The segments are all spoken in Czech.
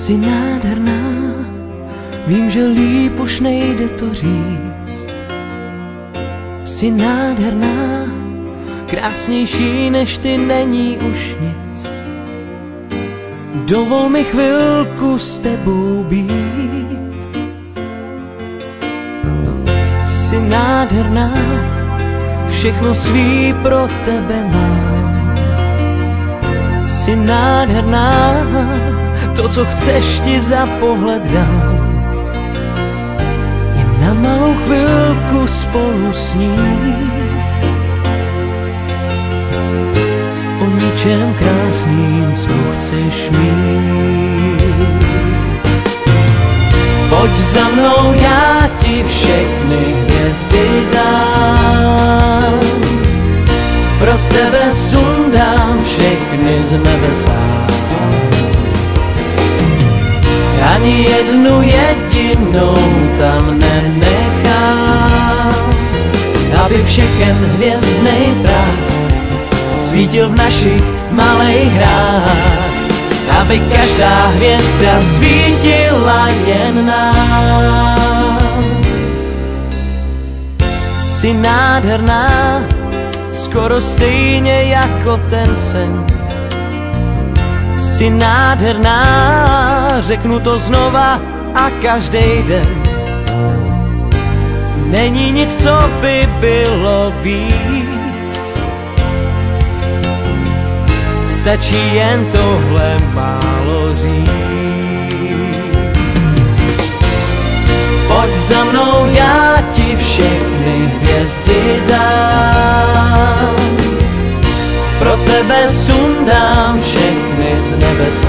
Jsi nádherná, vím, že líp už nejde to říct. Jsi nádherná, krásnější než ty není už nic. Dovol mi chvilku s tebou být. Jsi nádherná, všechno svý pro tebe mám. Jsi nádherná, to, co chceš, ti za pohled dám. Jen na malou chvilku spolu snít o ničem krásným, co chceš mít. Pojď za mnou, já ti všechny hvězdy dám. Pro tebe sundám všechny z nebesa. Ani jednu jedinou tam nenechám, aby všechen hvězdnej prach svítil v našich malých hrách, aby každá hvězda svítila jen nám. Jsi nádherná, skoro stejně jako ten sen. Jsi nádherná, řeknu to znova a každý den. Není nic, co by bylo víc, stačí jen tohle málo říct. Pojď za mnou, já ti všechny hvězdy dám. Pro tebe sundám všechny z nebesa.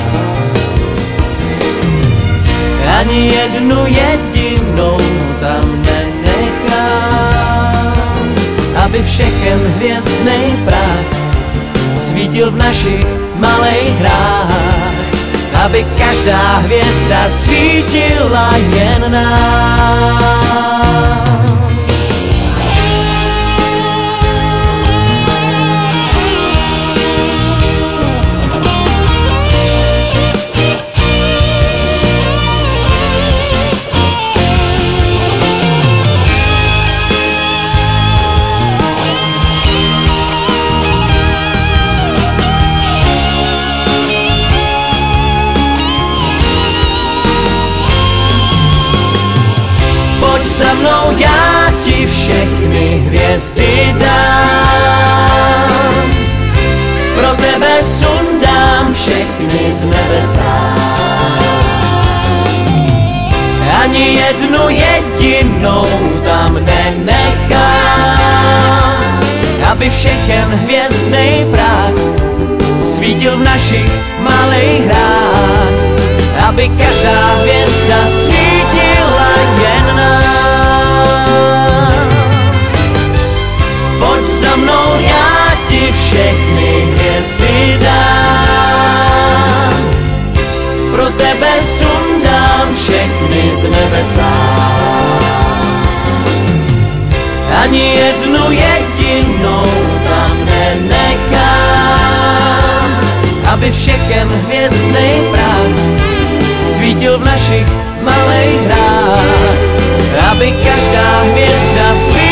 Ani jednu jedinou tam nenechám, aby všechen hvězdnej prach svítil v našich malých hrách, aby každá hvězda svítila jen nám. Za mnou, já ti všechny hvězdy dám. Pro tebe sundám všechny z nebesa. Ani jednu jedinou tam nenechám, aby všechen hvězdnej prach svítil v našich malých hrách, aby každá hvězda svítila jen nám. Pojď za mnou, já ti všechny hvězdy dám. Pro tebe sundám všechny z nebesa. Ani jednu jedinou tam nenechám, aby všechen hvězdnej prach svítil v našich malých hrách, aby každá hvězda svítila